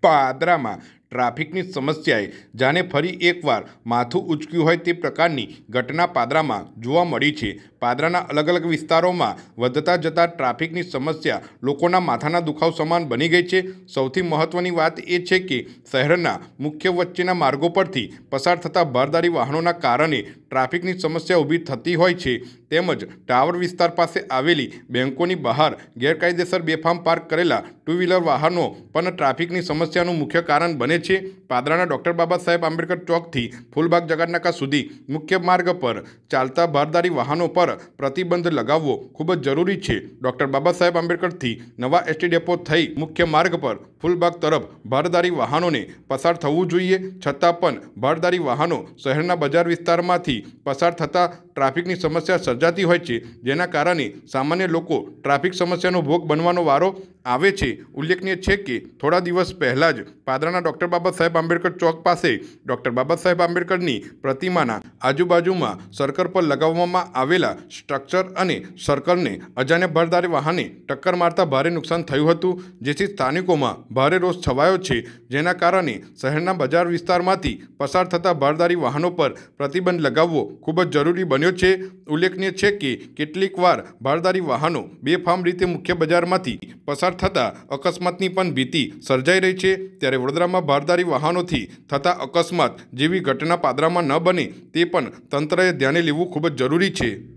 પાદરામાં ટ્રાફિકની સમસ્યાએ જાણે ફરી એકવાર માથું ઉંચક્યું હોય તે પ્રકારની ઘટના પાદરામાં જોવા મળી છે। પાદરાના અલગ અલગ વિસ્તારોમાં વધતા જતા ટ્રાફિકની સમસ્યા લોકોના માથાના દુખાવ સમાન બની ગઈ છે। સૌથી મહત્વની વાત એ છે કે શહેરના મુખ્ય વચ્ચેના માર્ગો પરથી પસાર થતા ભારદારી વાહનોના કારણે ટ્રાફિકની સમસ્યા ઊભી થતી હોય છે। તેમજ ટાવર વિસ્તાર પાસે આવેલી બેંકોની બહાર ગેરકાયદેસર બેફામ પાર્ક કરેલા ટુ વ્હીલર વાહનો પણ ટ્રાફિકની સમસ્યાનું મુખ્ય કારણ બને છે। પાદરાના ડૉક્ટર બાબા સાહેબ આંબેડકર ચોકથી ફૂલબાગ જગાડનાકા સુધી મુખ્ય માર્ગ પર ચાલતા ભારદારી વાહનો પર પ્રતિબંધ લગાવવો ખૂબ જ જરૂરી છે। ડૉક્ટર બાબા સાહેબ આંબેડકરથી નવા એસટી ડેપો થઈ મુખ્ય માર્ગ પર ફૂલબાગ તરફ ભારદારી વાહનોને પસાર થવું જોઈએ, છતાં પણ ભારદારી વાહનો શહેરના બજાર વિસ્તારમાંથી પસાર થતા ટ્રાફિકની સમસ્યા સર્જાતી હોય છે, જેના કારણે સામાન્ય લોકો ટ્રાફિક સમસ્યાનો ભોગ બનવાનો વારો આવે છે। ઉલ્લેખનીય છે કે થોડા દિવસ પહેલાં જ પાદરાના ડૉક્ટર બાબા સાહેબ આંબેડકર ચોક પાસે ડૉક્ટર બાબા સાહેબ આંબેડકરની પ્રતિમાના આજુબાજુમાં સર્કલ પર લગાવવામાં આવેલા સ્ટ્રક્ચર અને સર્કલને અજાણ્યા ભારદારી વાહને ટક્કર મારતા ભારે નુકસાન થયું હતું, જેથી સ્થાનિકોમાં ભારે રોષ છવાયો છે, જેના કારણે શહેરના બજાર વિસ્તારમાંથી પસાર થતા ભારદારી વાહનો પર પ્રતિબંધ લગાવવો ખૂબ જ જરૂરી બન્યો છે। ઉલ્લેખનીય છે કે કેટલીક વાર ભારદારી વાહનો બેફામ રીતે મુખ્ય બજારમાંથી પસાર થતા અકસ્માતની પણ ભીતિ સર્જાઈ રહી છે। ત્યારે વડોદરામાં ભારદારી વાહનોથી થતા અકસ્માત જેવી ઘટના પાદરામાં ન બને તે પણ તંત્રએ ધ્યાને લેવું ખૂબ જ જરૂરી છે।